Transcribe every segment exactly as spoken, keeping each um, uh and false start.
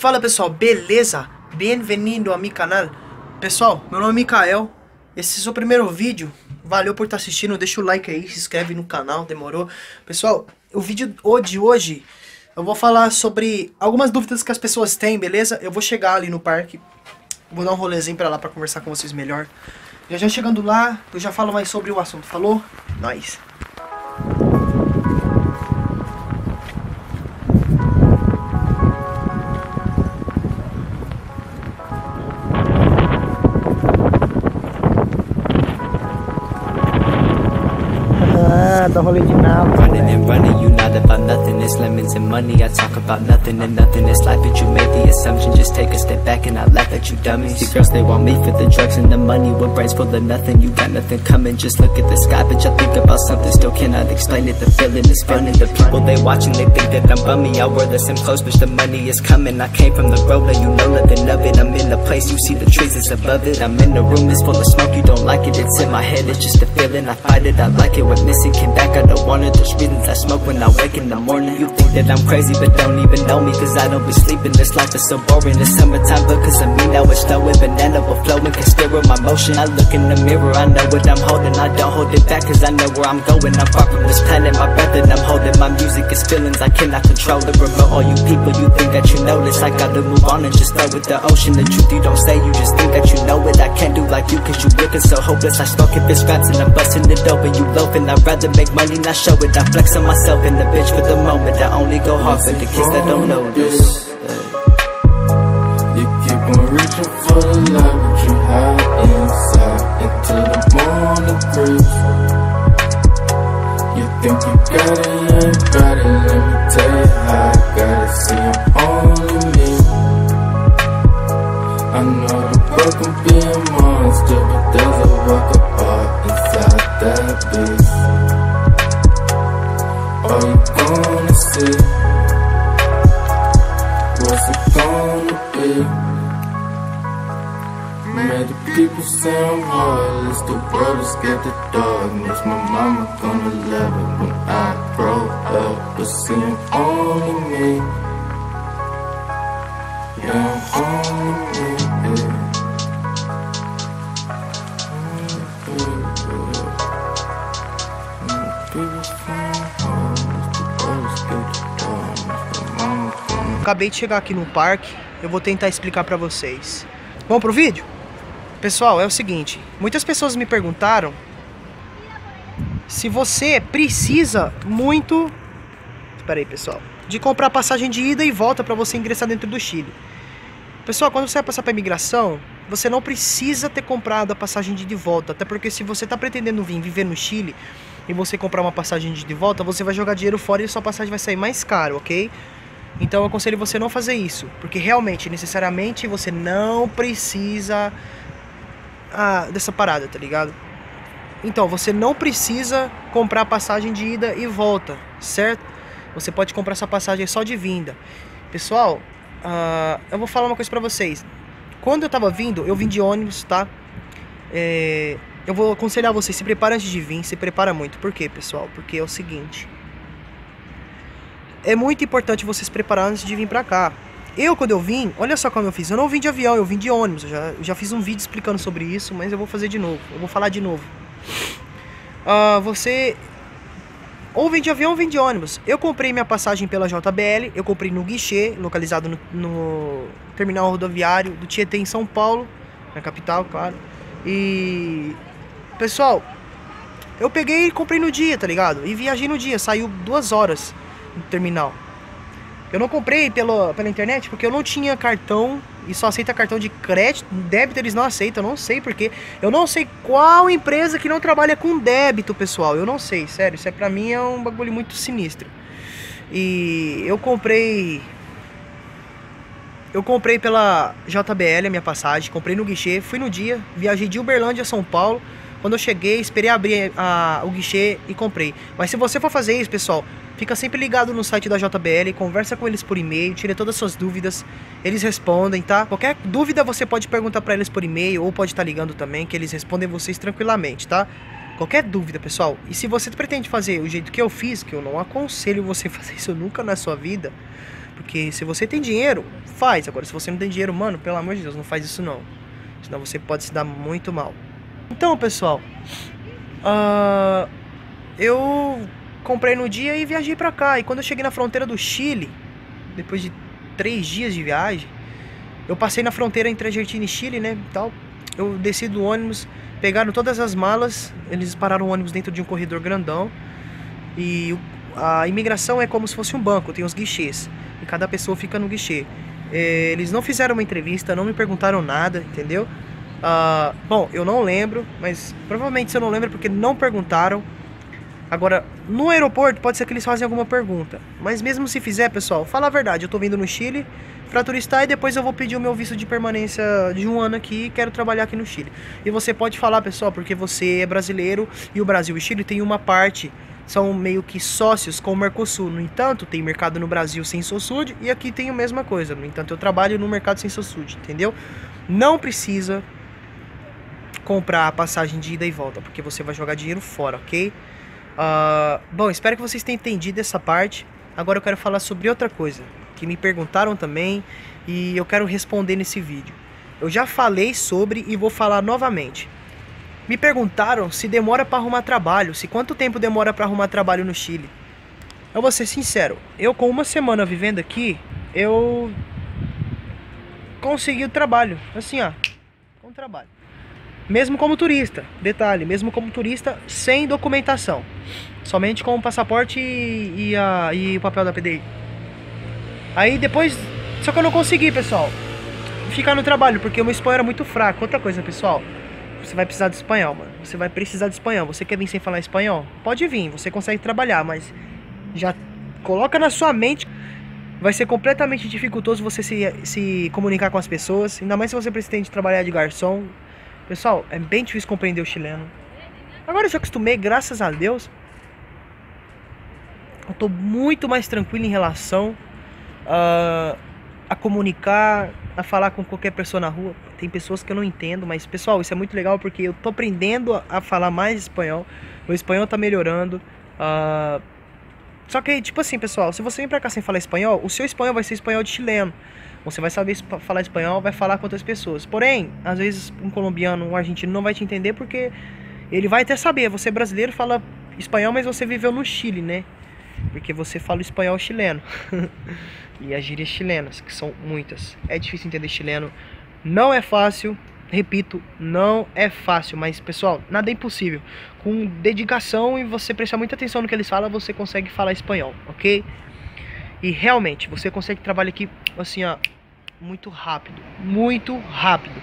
Fala pessoal, beleza? Bem-vindo ao meu canal. Pessoal, meu nome é Mikael. Esse é o seu primeiro vídeo. Valeu por estar assistindo, deixa o like aí, se inscreve no canal, demorou? Pessoal, o vídeo de hoje eu vou falar sobre algumas dúvidas que as pessoas têm, beleza? Eu vou chegar ali no parque, vou dar um rolezinho pra lá pra conversar com vocês melhor. Já já chegando lá, eu já falo mais sobre o assunto, falou? Nice. Da rolê de nada. Running and running, you not about nothing. It's lemons and money. I talk about nothing and nothing is life, but you made the assumption. Just take a step back and I laugh at you dummies. The girls, they want me for the drugs and the money. With brains full of nothing, you got nothing coming. Just look at the sky, but y'all think about something. Still cannot explain it. The feeling is funny. The people they watching, they think that I'm bummy. I wear the same clothes, but the money is coming. I came from the road, and you know nothing of it. I'm in the place, you see the trees, it's above it. I'm in the room, it's full of smoke. You don't like it, it's in my head. It's just a feeling. I fight it, I like it. When missing came back, I don't want it. There's reasons I smoke when I wake in the morning. You think that I'm crazy but don't even know me, cause I don't be sleeping. This life is so boring. It's summertime but cause of me now it's snowing. Banana overflowing can steer with my motion. I look in the mirror, I know what I'm holding. I don't hold it back cause I know where I'm going. I'm far from this planet, my breath that I'm holding. My music is feelings, I cannot control it. Remote all you people, you think that you know this. I gotta move on and just throw with the ocean. The truth you don't say, you just think that you know it. I can't do like you cause you looking so hopeless. I smoke if it's raps and I'm busting it open. You loafing, I'd rather make money not show it. I flex on myself in the bitch for the moment. I only go hard for the kids that don't know this. You keep on reaching for the light, but you hide inside until the morning breeze. You think you got it, you ain't got it. Let me tell you how I got it. See, I'm only me. I know the world can be a monster, but there's a work of art inside that beast. All you gonna see, what's it gonna be? Made the people say I'm heartless. The world is scared to darkness. My mama gonna love it when I grow up. But see, I'm only me. Yeah, I'm only me, yeah. People say I'm heartless. The world is scared to darkness. My mama gonna Acabei de chegar aqui no parque, eu vou tentar explicar pra vocês. Vamos pro vídeo? Pessoal, é o seguinte, muitas pessoas me perguntaram se você precisa muito, espera aí pessoal, de comprar passagem de ida e volta pra você ingressar dentro do Chile. Pessoal, quando você vai passar pra imigração, você não precisa ter comprado a passagem de ida e volta, até porque se você tá pretendendo vir viver no Chile e você comprar uma passagem de ida e volta, você vai jogar dinheiro fora e a sua passagem vai sair mais caro, ok? Então eu aconselho você não fazer isso, porque realmente, necessariamente, você não precisa ah, dessa parada, tá ligado? Então, você não precisa comprar passagem de ida e volta, certo? Você pode comprar essa passagem só de vinda. Pessoal, ah, eu vou falar uma coisa pra vocês. Quando eu tava vindo, eu vim de ônibus, tá? É, eu vou aconselhar vocês, se prepara antes de vir, se prepara muito. Por quê, pessoal? Porque é o seguinte... É muito importante você se preparar antes de vir pra cá. Eu, quando eu vim, olha só como eu fiz. Eu não vim de avião, eu vim de ônibus. Eu já, eu já fiz um vídeo explicando sobre isso, mas eu vou fazer de novo. Eu vou falar de novo. Uh, você... Ou vem de avião ou vem de ônibus. Eu comprei minha passagem pela J B L. Eu comprei no guichê, localizado no, no terminal rodoviário do Tietê, em São Paulo. Na capital, claro. E... Pessoal, eu peguei e comprei no dia, tá ligado? E viajei no dia, saiu duas horas no terminal. Eu não comprei pela, pela internet porque eu não tinha cartão e só aceita cartão de crédito. Débito eles não aceitam, eu não sei porque. Eu não sei qual empresa que não trabalha com débito, pessoal. Eu não sei, sério. Isso é, pra mim é um bagulho muito sinistro. E eu comprei... Eu comprei pela J B L a minha passagem, comprei no guichê, fui no dia, viajei de Uberlândia a São Paulo. Quando eu cheguei, esperei abrir a, o guichê e comprei. Mas se você for fazer isso, pessoal, fica sempre ligado no site da J B L, conversa com eles por e-mail, tira todas as suas dúvidas, eles respondem, tá? Qualquer dúvida você pode perguntar pra eles por e-mail ou pode estar ligando também, que eles respondem vocês tranquilamente, tá? Qualquer dúvida, pessoal. E se você pretende fazer o jeito que eu fiz, que eu não aconselho você fazer isso nunca na sua vida, Porque se você tem dinheiro, faz. Agora, se você não tem dinheiro, mano, pelo amor de Deus, não faz isso não. Senão você pode se dar muito mal. Então, pessoal, uh, eu comprei no dia e viajei pra cá. E quando eu cheguei na fronteira do Chile, depois de três dias de viagem, eu passei na fronteira entre Argentina e Chile, né, tal. Eu desci do ônibus, pegaram todas as malas, eles pararam o ônibus dentro de um corredor grandão. E a imigração é como se fosse um banco, tem os guichês. E cada pessoa fica no guichê. Eles não fizeram uma entrevista, não me perguntaram nada, entendeu? Uh, bom, eu não lembro, mas provavelmente se eu não lembro é porque não perguntaram. Agora, no aeroporto pode ser que eles façam alguma pergunta. Mas mesmo se fizer, pessoal, fala a verdade. Eu tô vindo no Chile pra turistar e depois eu vou pedir o meu visto de permanência de um ano aqui e quero trabalhar aqui no Chile. E você pode falar, pessoal, porque você é brasileiro e o Brasil e o Chile tem uma parte, são meio que sócios com o Mercosul. No entanto, tem mercado no Brasil sem Sosud e aqui tem a mesma coisa. No entanto, eu trabalho no mercado sem Sosud, entendeu? Não precisa comprar a passagem de ida e volta, porque você vai jogar dinheiro fora, ok? Uh, bom, espero que vocês tenham entendido essa parte. Agora eu quero falar sobre outra coisa que me perguntaram também e eu quero responder nesse vídeo. Eu já falei sobre e vou falar novamente. Me perguntaram se demora para arrumar trabalho, se quanto tempo demora para arrumar trabalho no Chile. Eu vou ser sincero, eu com uma semana vivendo aqui, eu consegui o trabalho, assim ó, com trabalho. Mesmo como turista, detalhe, mesmo como turista sem documentação, somente com o passaporte e, e, a, e o papel da P D I. Aí depois, só que eu não consegui, pessoal, ficar no trabalho, porque o meu espanhol era muito fraco. Outra coisa, pessoal, você vai precisar de espanhol, mano. Você vai precisar de espanhol. Você quer vir sem falar espanhol? Pode vir, você consegue trabalhar, mas já coloca na sua mente. Vai ser completamente dificultoso você se, se comunicar com as pessoas, ainda mais se você pretende trabalhar de garçom. Pessoal, é bem difícil compreender o chileno. Agora eu já acostumei, graças a Deus. Eu tô muito mais tranquilo em relação uh, a comunicar, a falar com qualquer pessoa na rua. Tem pessoas que eu não entendo, mas pessoal, isso é muito legal porque eu tô aprendendo a, a falar mais espanhol. Meu espanhol tá melhorando. Uh, só que, tipo assim, pessoal, se você vem pra cá sem falar espanhol, o seu espanhol vai ser espanhol de chileno. Você vai saber falar espanhol, vai falar com outras pessoas. Porém, às vezes um colombiano, um argentino não vai te entender porque ele vai até saber. Você é brasileiro, fala espanhol, mas você viveu no Chile, né? Porque você fala espanhol chileno. E as gírias chilenas, que são muitas. É difícil entender chileno. Não é fácil. Repito, não é fácil. Mas, pessoal, nada é impossível. Com dedicação e você prestar muita atenção no que eles falam, você consegue falar espanhol, ok? E realmente, você consegue trabalhar aqui, assim, ó, muito rápido. Muito rápido.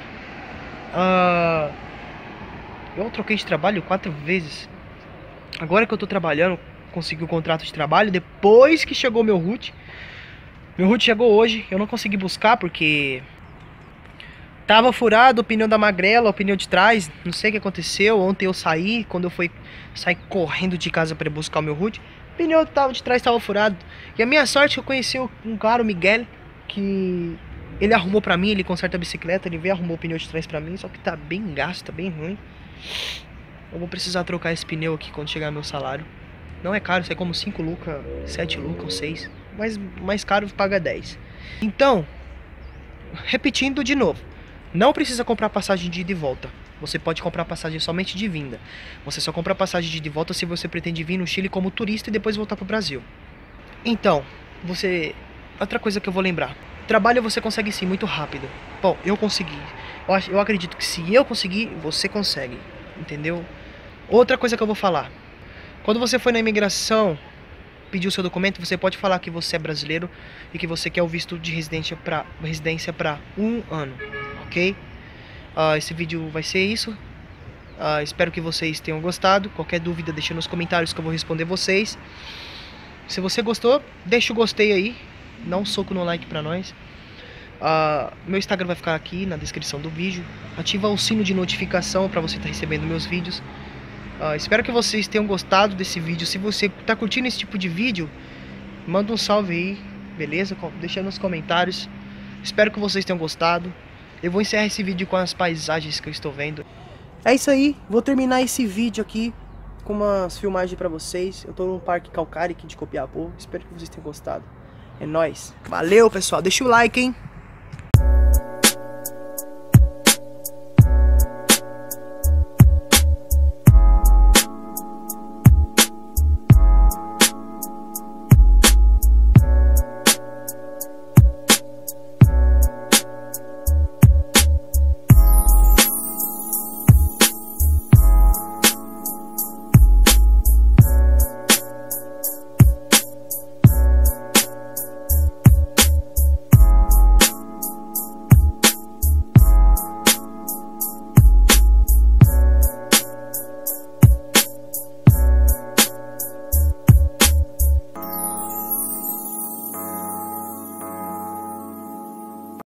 Uh, eu troquei de trabalho quatro vezes. Agora que eu tô trabalhando, consegui o contrato de trabalho. Depois que chegou meu root. Meu root chegou hoje. Eu não consegui buscar porque tava furado o pneu da magrela, o pneu de trás. Não sei o que aconteceu. Ontem eu saí, quando eu fui sair correndo de casa para buscar o meu root, o pneu tava de trás estava furado. E a minha sorte, eu conheci um cara, o Miguel, que ele arrumou pra mim, ele conserta a bicicleta, ele veio arrumou o pneu de trás pra mim, só que tá bem gasto, tá bem ruim. Eu vou precisar trocar esse pneu aqui quando chegar meu salário. Não é caro, sai como cinco lucas, sete lucas ou seis, mas mais caro paga dez. Então, repetindo de novo, não precisa comprar passagem de ida e volta. Você pode comprar passagem somente de vinda. Você só compra passagem de ida e volta se você pretende vir no Chile como turista e depois voltar pro Brasil. Então, você... Outra coisa que eu vou lembrar. Trabalho você consegue sim, muito rápido. Bom, eu consegui. Eu, acho, eu acredito que se eu conseguir, você consegue. Entendeu? Outra coisa que eu vou falar. Quando você for na imigração, pedir o seu documento, você pode falar que você é brasileiro e que você quer o visto de residência para residência para um ano. Ok? Uh, esse vídeo vai ser isso. Uh, espero que vocês tenham gostado. Qualquer dúvida, deixa nos comentários que eu vou responder vocês. Se você gostou, deixa o gostei aí. Dá um soco no like pra nós. Uh, meu Instagram vai ficar aqui na descrição do vídeo. Ativa o sino de notificação para você estar tá recebendo meus vídeos. Uh, espero que vocês tenham gostado desse vídeo. Se você tá curtindo esse tipo de vídeo, manda um salve aí, beleza? Deixa nos comentários. Espero que vocês tenham gostado. Eu vou encerrar esse vídeo com as paisagens que eu estou vendo. É isso aí, vou terminar esse vídeo aqui com umas filmagens pra vocês. Eu tô num parque Calcário aqui de Copiapó. Espero que vocês tenham gostado. É nóis. Valeu, pessoal. Deixa o like, hein?